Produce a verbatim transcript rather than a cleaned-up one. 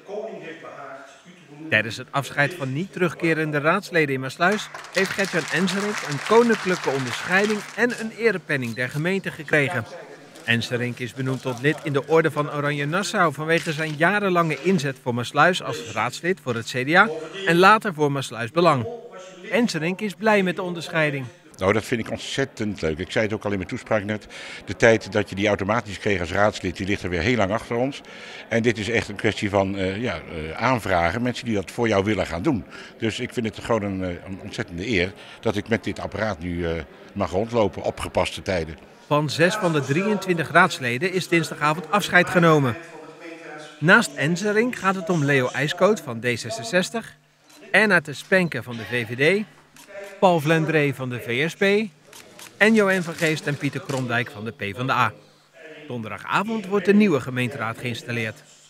Tijdens het afscheid van niet terugkerende raadsleden in Maassluis heeft Gert-Jan Enserink een koninklijke onderscheiding en een erepenning der gemeente gekregen. Enserink is benoemd tot lid in de Orde van Oranje Nassau vanwege zijn jarenlange inzet voor Maassluis als raadslid voor het C D A en later voor Maassluis Belang. Enserink is blij met de onderscheiding. Nou, dat vind ik ontzettend leuk. Ik zei het ook al in mijn toespraak net. De tijd dat je die automatisch kreeg als raadslid, die ligt er weer heel lang achter ons. En dit is echt een kwestie van uh, ja, uh, aanvragen. Mensen die dat voor jou willen gaan doen. Dus ik vind het gewoon een, een ontzettende eer dat ik met dit apparaat nu uh, mag rondlopen op gepaste tijden. Van zes van de drieëntwintig raadsleden is dinsdagavond afscheid genomen. Naast Enserink gaat het om Leo IJskoot van D zesenzestig, Erna te Spenke van de V V D, Paul Vlendree van de V S P en Joël van Geest en Pieter Kromdijk van de PvdA. Donderdagavond wordt de nieuwe gemeenteraad geïnstalleerd.